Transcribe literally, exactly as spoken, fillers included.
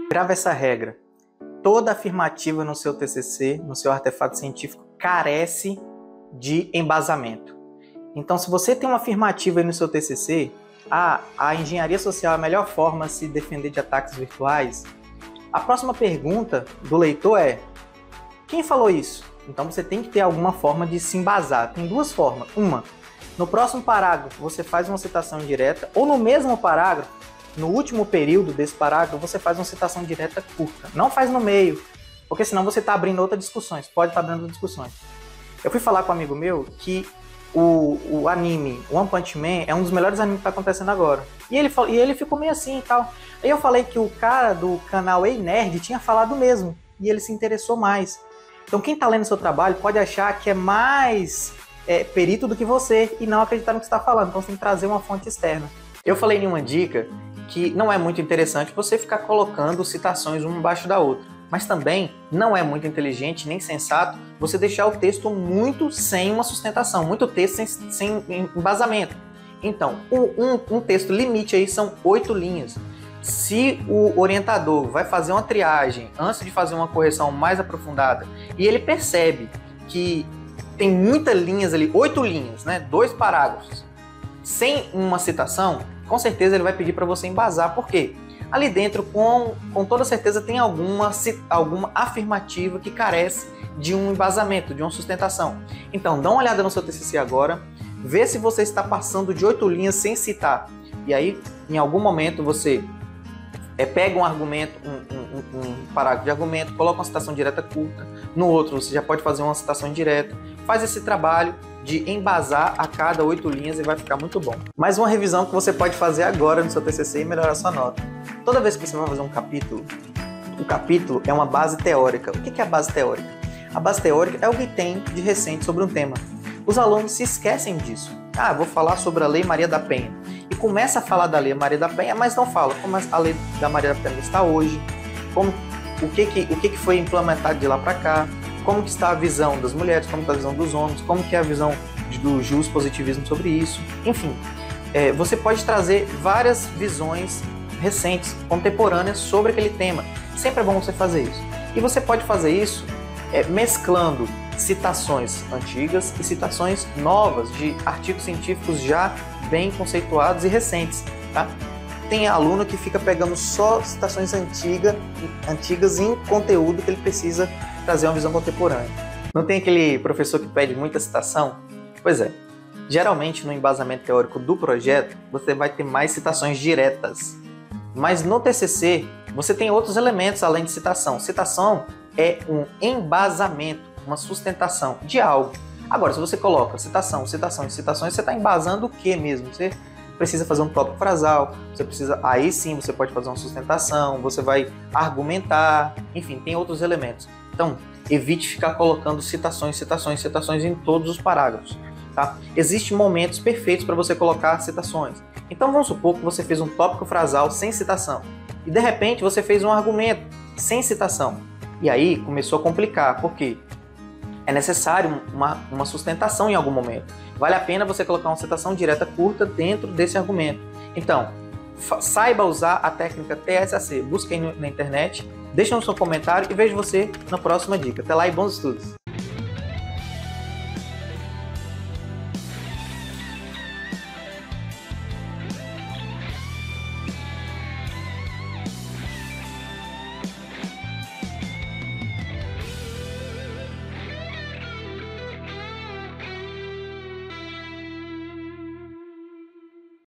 Grava essa regra. Toda afirmativa no seu T C C, no seu artefato científico, carece de embasamento. Então, se você tem uma afirmativa aí no seu T C C, ah, a engenharia social é a melhor forma de se defender de ataques virtuais, a próxima pergunta do leitor é: quem falou isso? Então você tem que ter alguma forma de se embasar. Tem duas formas. Uma, no próximo parágrafo você faz uma citação direta, ou no mesmo parágrafo, no último período desse parágrafo, você faz uma citação direta curta. Não faz no meio, porque senão você está abrindo outras discussões. Pode estar tá abrindo outras discussões. Eu fui falar com um amigo meu que o, o anime One Punch Man é um dos melhores animes que está acontecendo agora. E ele, e ele ficou meio assim e tal. Aí eu falei que o cara do canal Ei Nerd tinha falado mesmo. E ele se interessou mais. Então quem está lendo seu trabalho pode achar que é mais é, perito do que você e não acreditar no que você está falando. Então você tem que trazer uma fonte externa. Eu falei em uma dica que não é muito interessante você ficar colocando citações uma embaixo da outra. Mas também não é muito inteligente nem sensato você deixar o texto muito sem uma sustentação, muito texto sem, sem embasamento. Então, um, um texto limite aí são oito linhas. Se o orientador vai fazer uma triagem antes de fazer uma correção mais aprofundada e ele percebe que tem muitas linhas ali, oito linhas, né, dois parágrafos, sem uma citação, com certeza ele vai pedir para você embasar. Por quê? Ali dentro, com, com toda certeza, tem alguma, alguma afirmativa que carece de um embasamento, de uma sustentação. Então, dá uma olhada no seu T C C agora, vê se você está passando de oito linhas sem citar. E aí, em algum momento, você é, pega um argumento, um, um, um parágrafo de argumento, coloca uma citação direta curta, no outro você já pode fazer uma citação indireta, faz esse trabalho de embasar a cada oito linhas e vai ficar muito bom. Mais uma revisão que você pode fazer agora no seu T C C e melhorar a sua nota. Toda vez que você vai fazer um capítulo, o capítulo é uma base teórica. O que é a base teórica? A base teórica é o que tem de recente sobre um tema. Os alunos se esquecem disso. Ah, vou falar sobre a Lei Maria da Penha. E começa a falar da Lei Maria da Penha, mas não fala como a Lei da Maria da Penha está hoje, como, o, que, que, o que, que foi implementado de lá para cá, como que está a visão das mulheres, como está a visão dos homens, como que é a visão do juspositivismo sobre isso. Enfim, é, você pode trazer várias visões recentes, contemporâneas sobre aquele tema. Sempre é bom você fazer isso. E você pode fazer isso é, mesclando citações antigas e citações novas de artigos científicos já bem conceituados e recentes, tá? Tem aluno que fica pegando só citações antiga, antigas em conteúdo que ele precisa trazer uma visão contemporânea. Não tem aquele professor que pede muita citação? Pois é. Geralmente no embasamento teórico do projeto você vai ter mais citações diretas. Mas no T C C você tem outros elementos além de citação. Citação é um embasamento, uma sustentação de algo. Agora, se você coloca citação, citação e citações, você está embasando o que mesmo? Você precisa fazer um tópico frasal, você precisa, aí sim você pode fazer uma sustentação, você vai argumentar, enfim, tem outros elementos. Então, evite ficar colocando citações, citações, citações em todos os parágrafos. Tá? Existem momentos perfeitos para você colocar citações. Então vamos supor que você fez um tópico frasal sem citação e de repente você fez um argumento sem citação. E aí começou a complicar, porque é necessário uma, uma sustentação em algum momento. Vale a pena você colocar uma citação direta curta dentro desse argumento. Então, saiba usar a técnica T S A C. Busque aí na internet, deixe no seu comentário e vejo você na próxima dica. Até lá e bons estudos!